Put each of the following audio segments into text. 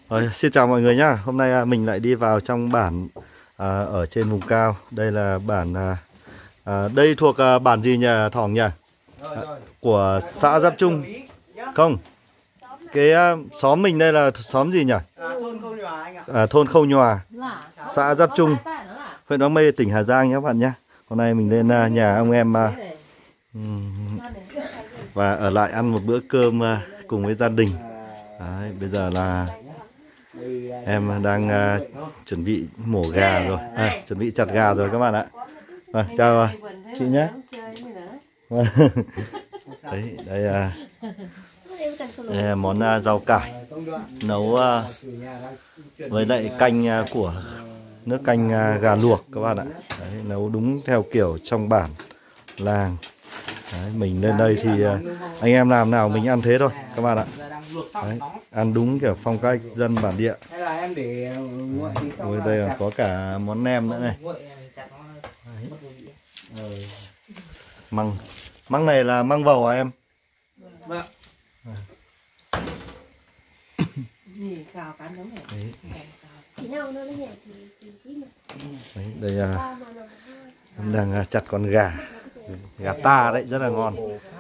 Xin chào mọi người nhá. Hôm nay mình lại đi vào trong bản ở trên vùng cao. Đây là bản đây thuộc bản gì nhỉ Thỏng nhỉ? Của xã Giáp Trung. Không. Cái xóm mình đây là xóm gì nhỉ? Thôn Khâu Nhòa anh ạ. Thôn Khâu Nhòa, xã Giáp Trung, huyện Bắc Mê, tỉnh Hà Giang nhé các bạn nhé. Hôm nay mình lên nhà ông em và ở lại ăn một bữa cơm cùng với gia đình. Đấy, bây giờ là em đang chuẩn bị mổ gà rồi, chuẩn bị chặt gà rồi các bạn ạ. Chào chị nhé. Đấy, đây là món rau cải nấu với lại canh của nước canh gà luộc các bạn ạ. Đấy, nấu đúng theo kiểu trong bản làng. Đấy, mình lên đây thì anh em làm nào mình ăn thế thôi các bạn ạ. Đấy, ăn đúng kiểu phong cách dân bản địa. Ôi, đây là có cả món nem nữa này. Măng này là măng vầu à em? Vâng. Đấy, đây là em đang chặt con gà ta đấy, rất là ngon.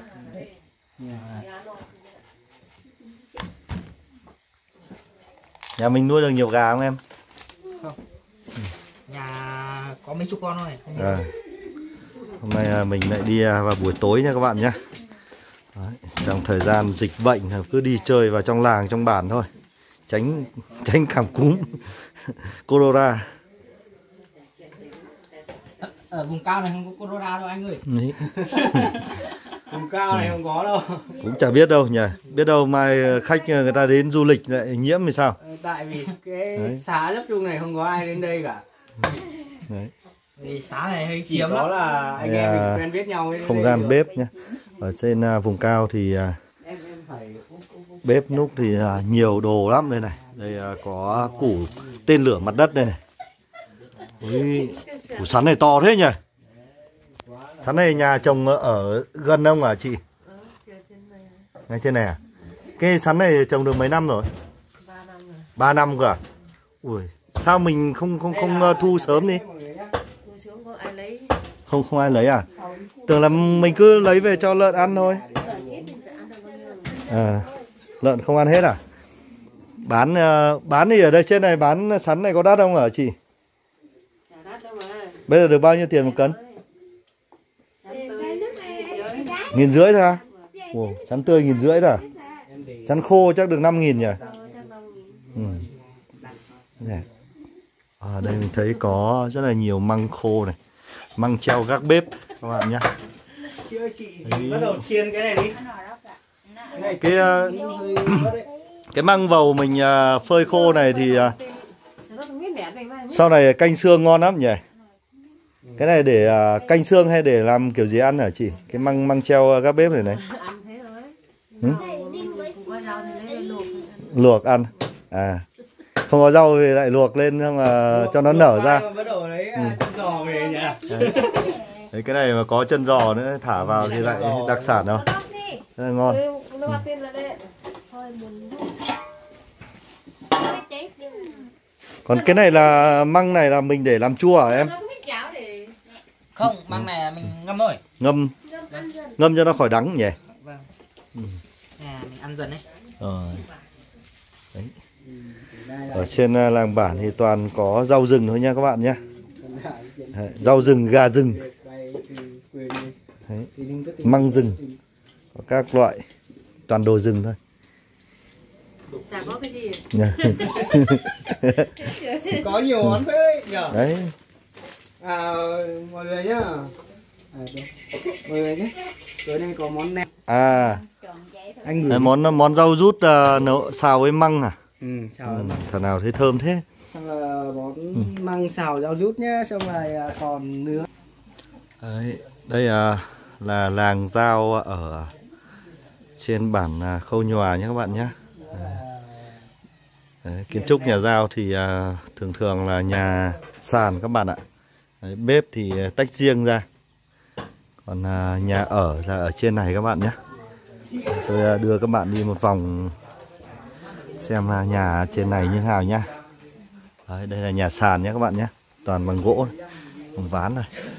Nhà mình nuôi được nhiều gà không em? Không. Nhà có mấy chục con thôi. Hôm nay mình lại đi vào buổi tối nha các bạn nhé. Đấy, trong thời gian dịch bệnh cứ đi chơi vào trong làng trong bản thôi, tránh cảm cúm corona. Ở vùng cao này không có corona đâu anh ơi. Vùng cao này không có đâu. Cũng chả biết đâu nhỉ. Biết đâu mai khách người ta đến du lịch lại nhiễm thì sao? Tại vì cái xã Giáp Trung này không có ai đến đây cả. Đấy. Vì xã này hơi chiếm đó là anh em mình quen biết nhau. Không gian bếp nhé. Ở trên vùng cao thì bếp núc thì nhiều đồ lắm đây này. Đây có củ tên lửa mặt đất đây này. Ui, củ sắn này to thế nhỉ? Sắn này nhà trồng ở gần ông à chị? Ngay trên này à? Cái sắn này trồng được mấy năm rồi? 3 năm cơ à? Ui, sao mình không thu sớm đi? Không ai lấy à? Tưởng là mình cứ lấy về cho lợn ăn thôi. Lợn không ăn hết à? Bán thì ở đây trên này bán sắn này có đắt không hả chị? Bây giờ được bao nhiêu tiền một cân? 1.500 thôi à? Ồ, sắn tươi 1.500 thôi à? Sắn khô chắc được 5.000 nhỉ? Ở đây mình thấy có rất là nhiều măng khô này, măng treo gác bếp các bạn nhé. Chưa chị bắt đầu chiên cái này đi. Cái măng vầu mình phơi khô này thì sau này canh xương ngon lắm nhỉ? Cái này để canh xương hay để làm kiểu gì ăn hả chị? Cái măng treo gác bếp này này. Luộc ăn. À, không có rau thì lại luộc lên xong là cho nó nở ra. Đấy, cái này mà có chân giò nữa thả vào thì lại đặc sản đâu. Rất là ngon. Còn cái này là măng này là mình để làm chua hả em? Không, măng này mình ngâm thôi. Ngâm cho nó khỏi đắng nhỉ? Vâng. Mình ăn dần đấy. Đấy. Ở trên làng bản thì toàn có rau rừng thôi nha các bạn nhé. Rau rừng, gà rừng. Đấy. Măng rừng. Có các loại, toàn đồ rừng thôi. Chả có cái gì. Có nhiều món phết đấy nhở. Đấy. Mọi người nhá. Mọi người nhé. Tối nay có món nem. Anh gửi Món rau rút nấu xào với măng à? Thằng nào thấy thơm thế. Xong là món măng xào rau rút nhá. Xong rồi còn nướng. Đấy, đây là làng Dao ở trên bản Khâu Nhòa nhé các bạn nhé. Đấy, kiến trúc nhà Dao thì thường là nhà sàn các bạn ạ. Đấy, bếp thì tách riêng ra. Còn nhà ở là ở trên này các bạn nhé. Tôi đưa các bạn đi một vòng xem nhà trên này như nào nhá. Đấy, đây là nhà sàn nhé các bạn nhé, toàn bằng gỗ, bằng ván này.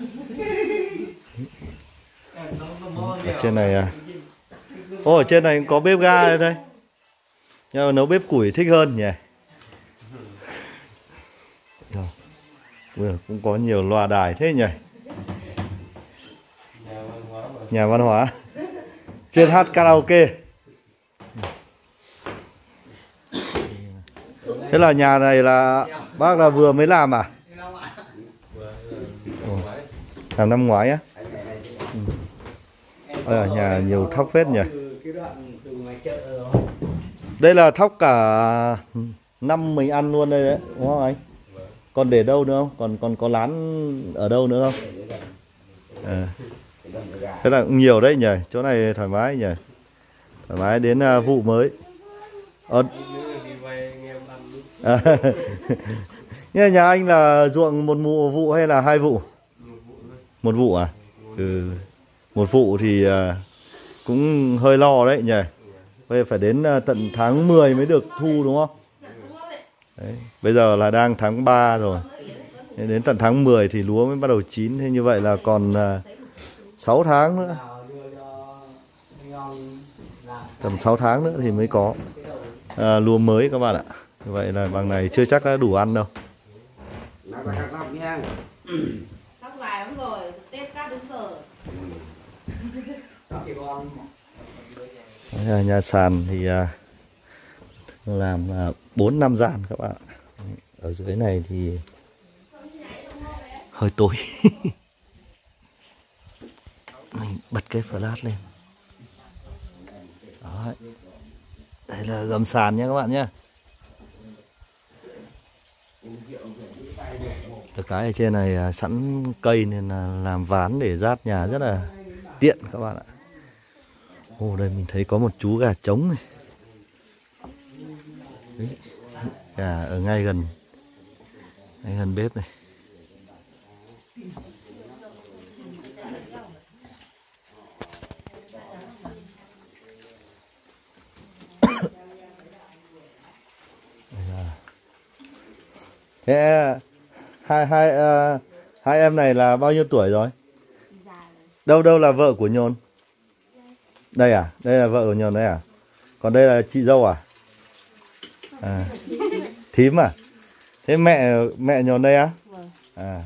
Ở trên này ở trên này có bếp ga ở đây, nhưng mà nấu bếp củi thích hơn nhỉ. Cũng có nhiều loa đài thế nhỉ. Nhà văn hóa chuyên hát karaoke. Thế là nhà này là bác là vừa mới làm à? Làm năm ngoái á? Ở nhà nhiều thóc phết nhỉ. Đây là thóc cả năm mình ăn luôn đây đấy, đúng không anh? Còn để đâu nữa không? Còn có lán ở đâu nữa không? Thế là cũng nhiều đấy nhỉ. Chỗ này thoải mái nhỉ. Thoải mái đến vụ mới. Nhưng nhà anh là ruộng một vụ hay là hai vụ? Một vụ à? Một vụ thì cũng hơi lo đấy nhỉ. Bây giờ phải đến tận tháng 10 mới được thu đúng không? Đấy. Bây giờ là đang tháng 3 rồi. Đến tận tháng 10 thì lúa mới bắt đầu chín. Thế như vậy là còn 6 tháng nữa. Tầm 6 tháng nữa thì mới có lúa mới các bạn ạ. Như vậy là bằng này chưa chắc đã đủ ăn đâu. Đấy là nhà sàn thì làm 4-5 gian các bạn. Ở dưới này thì hơi tối. Mình bật cái flash lên. Đó. Đây là gầm sàn nha các bạn nhé. Được cái ở trên này sẵn cây nên là làm ván để rát nhà rất là tiện các bạn ạ. Ồ, đây mình thấy có một chú gà trống này. Đấy, gà ở ngay gần bếp này. Thế hai em này là bao nhiêu tuổi rồi? Đâu là vợ của Nhôn? Đây à? Đây là vợ của Nhôn đấy à? Còn đây là chị dâu à? Thím à? Thế mẹ Nhôn đây á? À.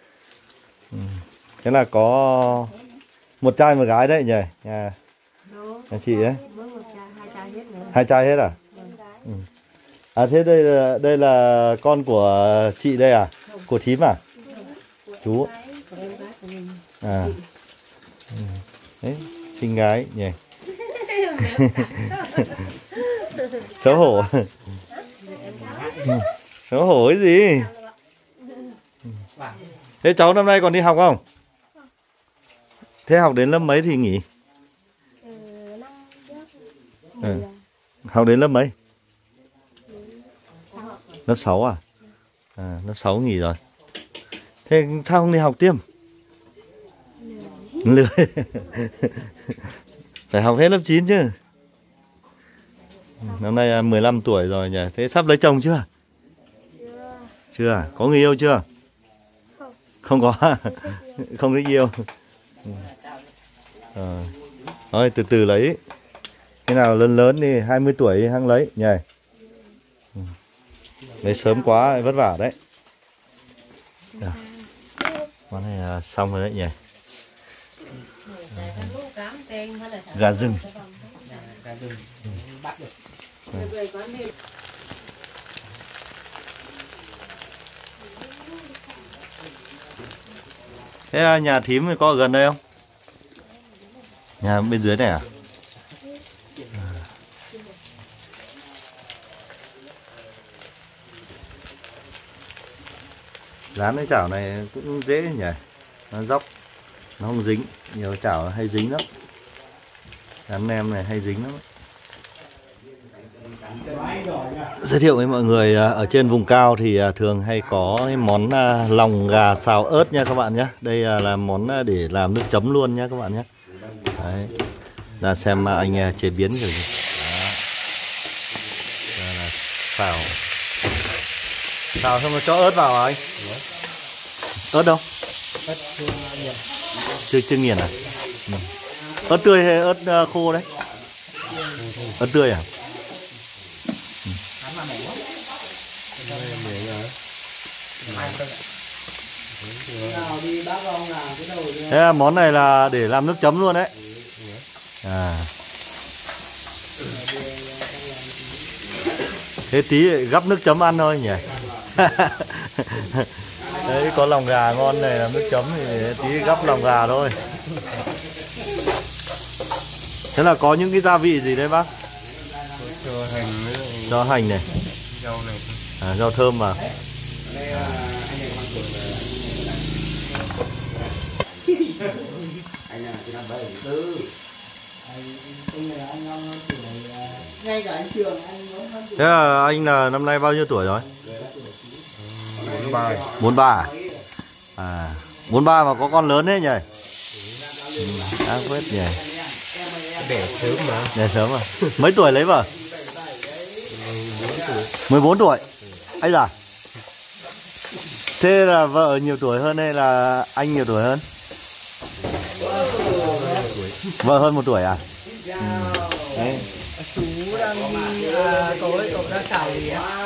Thế là có một trai một gái đấy nhỉ? Nhà chị ấy. Hai trai hết à? À thế đây là con của chị đây à? Của thím à? Chú. À. Đấy, xinh gái nhỉ. Xấu hổ. Xấu hổ cái gì? Thế cháu năm nay còn đi học không? Thế học đến lớp mấy thì nghỉ? Học đến lớp mấy? Lớp 6 à? Lớp 6 nghỉ rồi. Thế sao không đi học tiếp? Lười. Phải học hết lớp 9 chứ. Năm nay 15 tuổi rồi nhỉ. Thế sắp lấy chồng chưa? Chưa. Có người yêu chưa? Không có. Không thích yêu. Thôi từ từ lấy. Thế nào lớn thì 20 tuổi hăng lấy nhỉ. Lấy sớm quá vất vả đấy. Món này là xong rồi đấy nhỉ. Gà rừng. Thế nhà thím có ở gần đây không? Nhà bên dưới này à? Dán cái chảo này cũng dễ nhỉ. Nó dốc, nó không dính. Nhiều chảo hay dính lắm. Dán nem này hay dính lắm. Giới thiệu với mọi người, ở trên vùng cao thì thường hay có cái món lòng gà xào ớt nha các bạn nhé. Đây là món để làm nước chấm luôn nha các bạn nhé. Đấy. Là xem anh chế biến rồi. Đây là Xào. Xào xong rồi cho ớt vào hả anh? Ớt đâu? Ớt nghiền. Chưa nghiền à? Ừ. Ớt tươi hay ớt khô đấy? Ớt tươi à? Ừ. Thế là món này là để làm nước chấm luôn đấy. À. Thế tí gắp nước chấm ăn thôi nhỉ. Đấy, có lòng gà ngon này làm nước chấm thì tí gắp lòng gà thôi. Thế là có những cái gia vị gì đấy bác? Cho hành này. Rau này. À, rau thơm vào. À. Thế là anh là năm nay bao nhiêu tuổi rồi? 43. 43 à? À, 43 mà có con lớn thế nhỉ? Ác phết nhỉ. Đẻ sớm mà. Đẻ sớm à? Mấy tuổi lấy vợ? 14 tuổi. Ấy da. Thế là vợ nhiều tuổi hơn hay là anh nhiều tuổi hơn? Vợ hơn 1 tuổi à? Ừ. Đấy. Chú đang đi tối cậu đang xào gì á?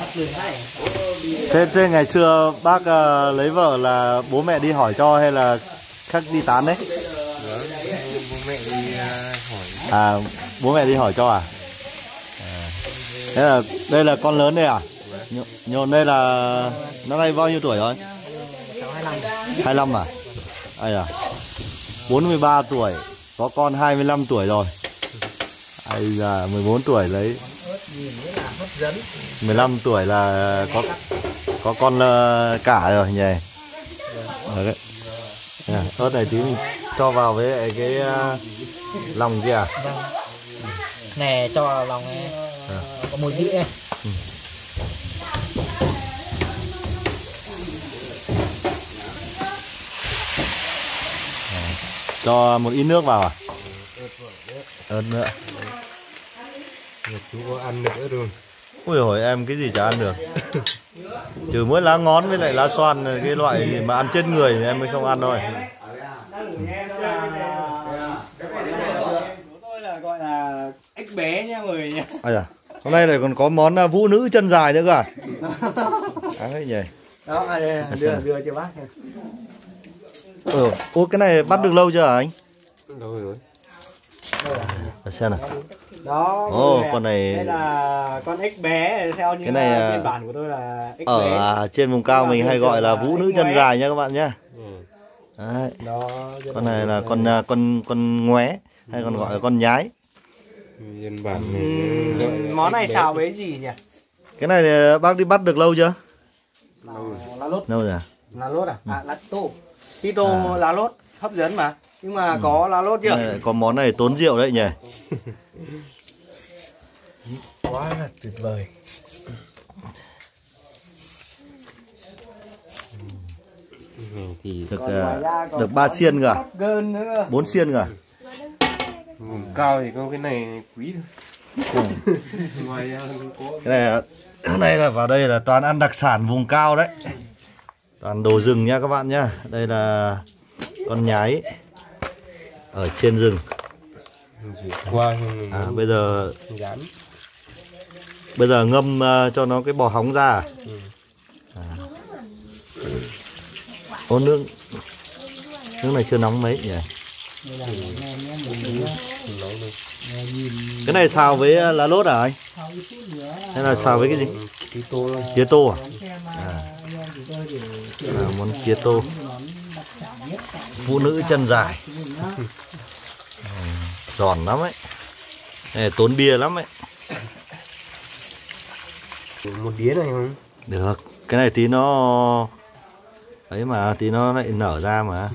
Thế ngày xưa bác lấy vợ là bố mẹ đi hỏi cho hay là khác đi tán đấy? Bố mẹ đi hỏi. À, bố mẹ đi hỏi cho à? À. Thế là đây là con lớn đây à? Nhộn đây là năm nay bao nhiêu tuổi rồi? 25 à? Ai à? 43 tuổi, có con 25 tuổi rồi. Ai da, 14 tuổi lấy. 15 tuổi là có con cả rồi nhỉ. Đấy. Ớt này tí mình cho vào với cái lòng kia à? Nè cho vào lòng này. Có mùi vị ấy. Ừ. Cho một ít nước vào à? Ớt nữa. Chú có ăn được nữa luôn. Ui hồi em cái gì chả ăn được. Trừ mỗi lá ngón với lại lá xoan, cái loại gì mà ăn chết người thì em mới không ăn thôi. Tôi là gọi là ếch bé nha mọi người nha. À dạ. Hôm nay lại còn có món vũ nữ chân dài nữa cơ à? Đấy nhỉ. Đó, đưa cho bác. Ủa, cái này bắt được lâu chưa hả anh? Lâu rồi. Để xem nào. Đó. Con này. Đây là con ếch bé theo những cái này phiên bản của tôi là ếch bé. Ở trên vùng cao mình hay gọi là vũ nữ chân dài nha các bạn nhé. Đấy. Đó, con này là con ngoé hay còn gọi là con nhái. Nhân bản món này xào với gì nhỉ? Cái này thì bác đi bắt được lâu chưa? Lá lốt. Lâu rồi à? Lá lốt à? À, lá tô. Tito lá lốt hấp dẫn mà. Nhưng mà có lá lốt chưa? Có món này tốn rượu đấy nhỉ. Quá là tuyệt vời. Thì được 3 xiên cơ à? 4 xiên cơ à? Vùng cao thì có cái này quý thôi. Ngoài ra có Cái này là vào đây là toàn ăn đặc sản vùng cao đấy. Toàn đồ rừng nha các bạn nhá. Đây là con nhái ở trên rừng. Bây giờ ngâm cho nó cái bò hóng ra. Ô, nước này chưa nóng mấy nhỉ. Cái này xào với lá lốt à anh? Hay là xào với cái gì? Tía tô à? Món tía tô. Phụ nữ chân dài. Giòn lắm ấy. Này, tốn bia lắm ấy. Một đĩa này không? Được. Cái này tí nó ấy mà, tí nó lại nở ra mà.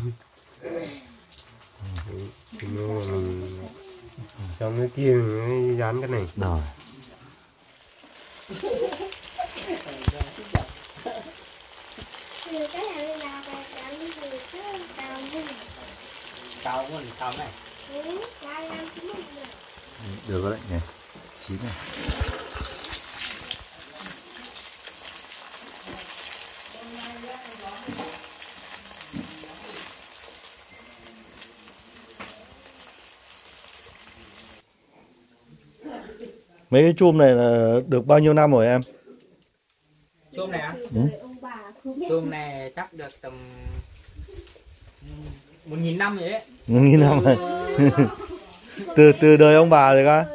Trong cái kia mình mới dán cái này. Rồi. Tao này. Được rồi đấy nhỉ. Chín này. Mấy cái chum này là được bao nhiêu năm rồi em? Chum này á? Ừ. Chum này chắc được tầm 1.000 năm rồi đấy. 1.000 năm rồi. từ đời ông bà rồi cơ.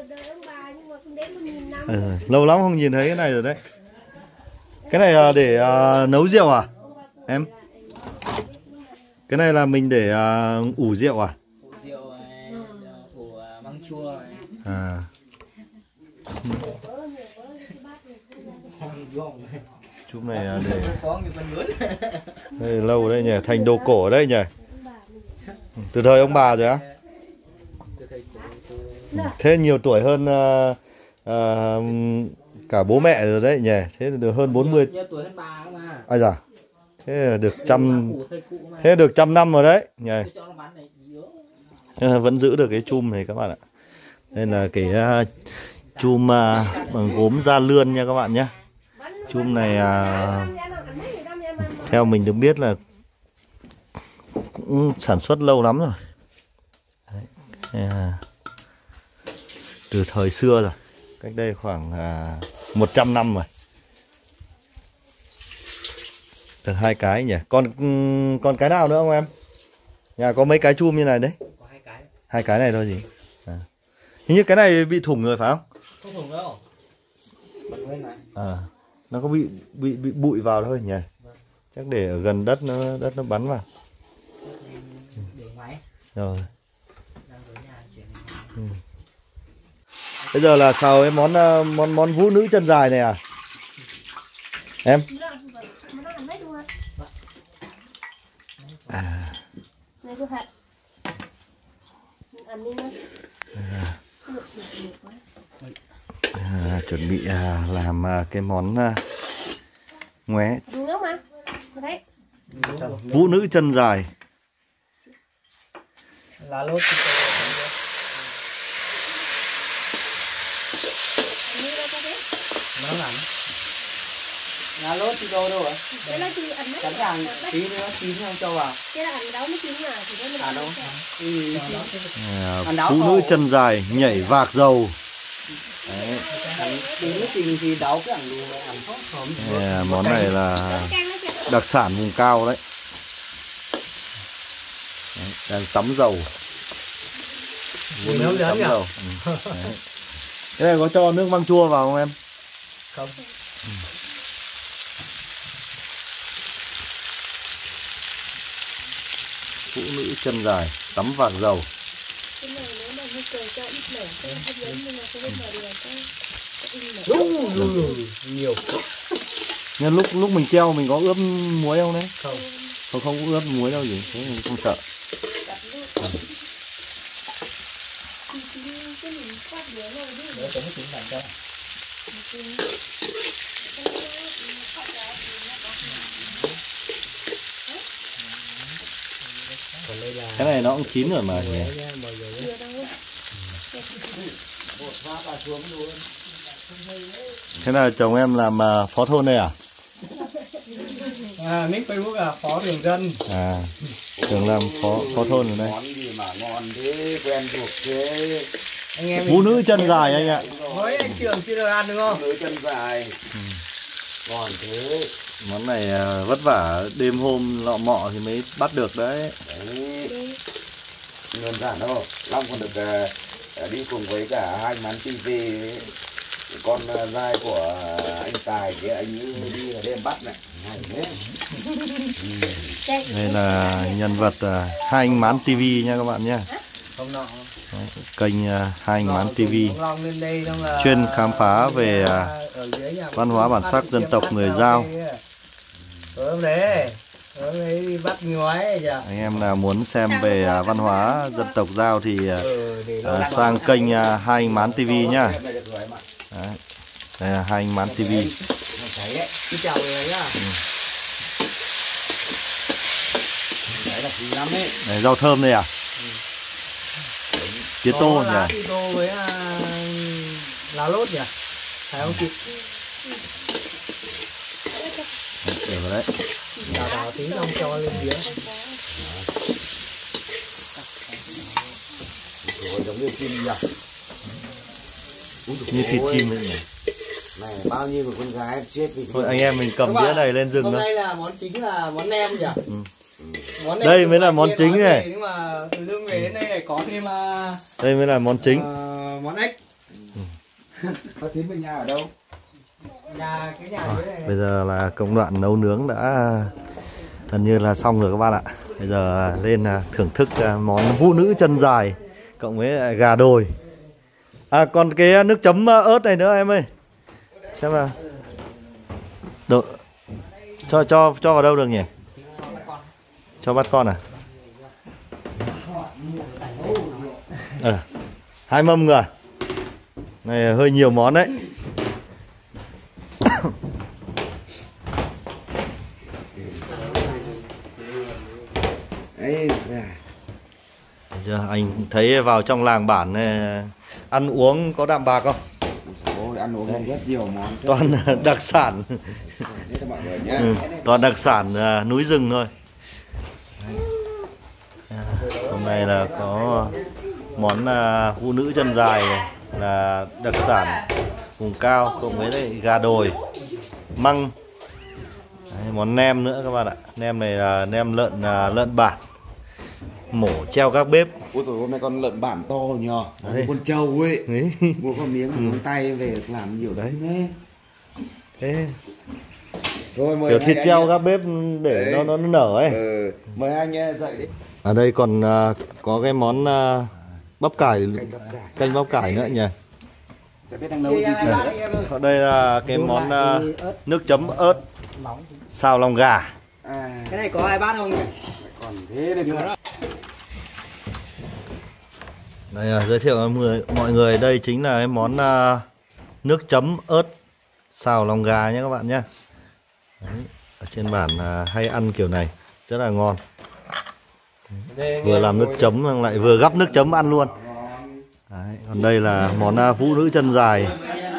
Lâu lắm không nhìn thấy cái này rồi đấy. Cái này là để nấu rượu à em? Cái này là mình để ủ rượu à? Ủ rượu này, ủ măng chua này. À. Chum này là để Có nhiều con lớn. đây lâu đấy nhỉ, thành đồ cổ đấy nhỉ. Từ thời ông bà rồi á? Thế nhiều tuổi hơn cả bố mẹ rồi đấy nhỉ. Thế được hơn 40. Nhiều tuổi hơn bà không à? Ai da. Thế là được thế được 100 năm rồi đấy nhỉ. Vẫn giữ được cái chum này các bạn ạ. Đây là cái chum bằng gốm da lươn nha các bạn nhé. Chum này theo mình được biết là cũng sản xuất lâu lắm rồi. Đấy, từ thời xưa rồi, cách đây khoảng 100 năm rồi. Được 2 cái nhỉ. Còn cái nào nữa không em? Nhà có mấy cái chum như này đấy? Có 2 cái. 2 cái này thôi gì? Hình như cái này bị thủng rồi phải không? Không thủng đâu. Bật lên này. Nó có bị bụi vào thôi nhỉ. Chắc để ở gần đất nó bắn vào. Để ngoài. Rồi. Bây giờ là xào cái món vũ nữ chân dài này à? Em? Chuẩn bị làm cái món ngoé vũ nữ chân dài. Lá lốt nó làm lá lốt thì đâu ạ? Cái đó chị ẩn Cắn hàng tí nữa chín không cho vào. cái là ẩn đấu mới chín mà thì nó đâu. Vũ nữ chân dài nhảy vạc dầu. Đấy. Thì đấu cái Món này là đặc sản vùng cao đấy. Đang tắm dầu. Tắm dầu. Cái này có cho nước măng chua vào không em? Không. Phụ nữ chân dài tắm vạc dầu. cái này nếu mà như cười cho ít lẻ cái hấp dẫn nhưng mà không biết mở được nhiều. Nhưng lúc mình treo mình có ướp muối không đấy? Không. Không ướp muối đâu gì, thế mình không sợ. Cái này nó cũng chín rồi mà nhỉ? Thế là chồng em làm phó thôn đây à? Nick Facebook là phó thường dân. Thường làm phó thôn ở đây. Món gì mà ngon thế, quen thuộc thế. Anh em Vũ nữ chân dài anh ạ. mới anh Trường chưa được ăn đúng không? Vũ nữ chân dài. Ngon thế. Món này vất vả đêm hôm lọ mọ thì mới bắt được đấy. Đấy. Đơn giản đâu. Long còn được đi cùng với cả hai mán TV, con dai của anh Tài kia, anh ấy đi đêm bắt này. Đây là nhân vật Hai Anh Mán TV nha các bạn nhé. Kênh Hai Anh Mán TV chuyên khám phá về văn hóa bản sắc dân tộc người Dao. Anh em nào muốn xem về văn hóa dân tộc Dao thì sang kênh Hai Anh Mán TV nhá. Đây là Hai Anh Mán TV. Này, rau thơm đây à? Tía tô nhỉ? Tía tô với lá lốt nhỉ? Phải không chị? Được rồi đấy. Đào tí không cho lên dưới. Rồi giống như chim nhỉ? như thịt chim ấy nhỉ. Này bao nhiêu một con gái chết vì Thôi anh em mình cầm đĩa này lên rừng hôm thôi. nay là món chính là món nem nhỉ. Món Đây mới là món chính này. Nhưng mà từ lưng về đến đây này có thêm Đây mới là món chính. món ếch. có thím bên nhà ở đâu? Cái nhà dưới này. Bây giờ là công đoạn nấu nướng đã gần như là xong rồi các bạn ạ. Bây giờ lên thưởng thức món vũ nữ chân dài cộng với gà đồi. À còn cái nước chấm ớt này nữa em ơi. Xem nào. Độ... Cho vào đâu được nhỉ? Cho bắt con à? 2 mâm người. Này hơi nhiều món đấy. Ấy da. Giờ anh thấy vào trong làng bản này ăn uống có đạm bạc không? Ôi, ăn uống rất nhiều món. Toàn đặc sản. Đấy các bạn rồi nhá. Toàn đặc sản núi rừng thôi. Hôm nay là có món vũ nữ chân dài này, là đặc sản vùng cao cộng với lại gà đồi, măng. Đấy, món nem nữa các bạn ạ. Nem này là nem lợn bản mổ treo các bếp. Ôi rồi hôm nay con lợn bản to nhờ. Con trâu ấy. Mua con miếng con tay về làm nhiều đấy. Thế Rồi mời kiểu thịt treo các bếp để đấy. nó nở ấy. Mời anh dậy đi. Ở đây còn có cái món bắp cải, canh bắp cải nữa nhỉ. Chả biết đang nấu gì kìa. Ở đây là cái món nước chấm ớt xào lòng gà. Cái này có ai bát không nhỉ? Còn thế này nữa. Đây giới thiệu mọi người đây chính là cái món nước chấm ớt xào lòng gà nhé các bạn nhé. Đấy, ở trên bản hay ăn kiểu này rất là ngon. Vừa làm nước chấm lại vừa gắp nước chấm ăn luôn. Đấy, còn đây là món vũ nữ chân dài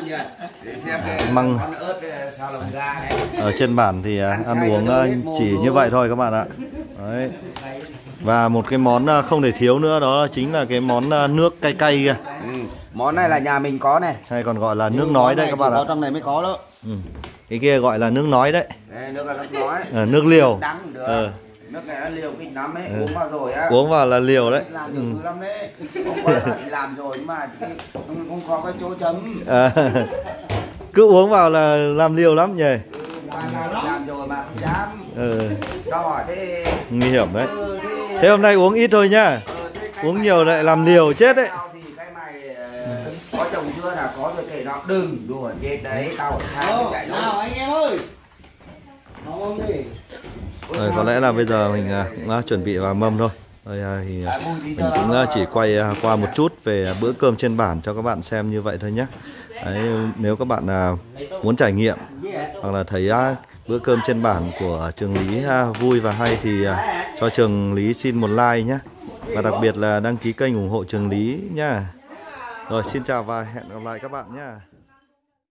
măng. Ở trên bản thì ăn uống chỉ như vậy thôi các bạn ạ. Đấy. Và một cái món không thể thiếu nữa đó chính là cái món nước cay cay kia. Món này là nhà mình có này. Hay còn gọi là nước nói đấy các bạn ạ. Trong này mới có đó. Cái kia gọi là nước nói đấy. Đây, nước là nước nói. Nước liều. Đắng cũng được. Nước này nó liều kinh lắm ấy, uống vào rồi á. Uống vào là liều đấy. Làm được thứ lắm đấy. Hôm qua là chị làm rồi nhưng mà không có cái chỗ chấm. Cứ uống vào là làm liều lắm nhỉ. Làm rồi mà không dám. Tao hỏi thế nguy hiểm đấy. Thế hôm nay uống ít thôi nhá. Uống nhiều lại làm liều chết đấy. Thì cái mày có chồng chưa là có rồi kể nó đừng đùa chết đấy, tao ở xa chạy nào anh em ơi. Mong đi. Rồi, có lẽ là bây giờ mình cũng chuẩn bị vào mâm thôi. Rồi, thì mình cũng chỉ quay qua một chút về bữa cơm trên bản cho các bạn xem như vậy thôi nhé. Đấy, nếu các bạn muốn trải nghiệm hoặc là thấy bữa cơm trên bản của Trường Lý vui và hay thì cho Trường Lý xin một like nhé. Và đặc biệt là đăng ký kênh ủng hộ Trường Lý nhá. Rồi xin chào và hẹn gặp lại các bạn nhé.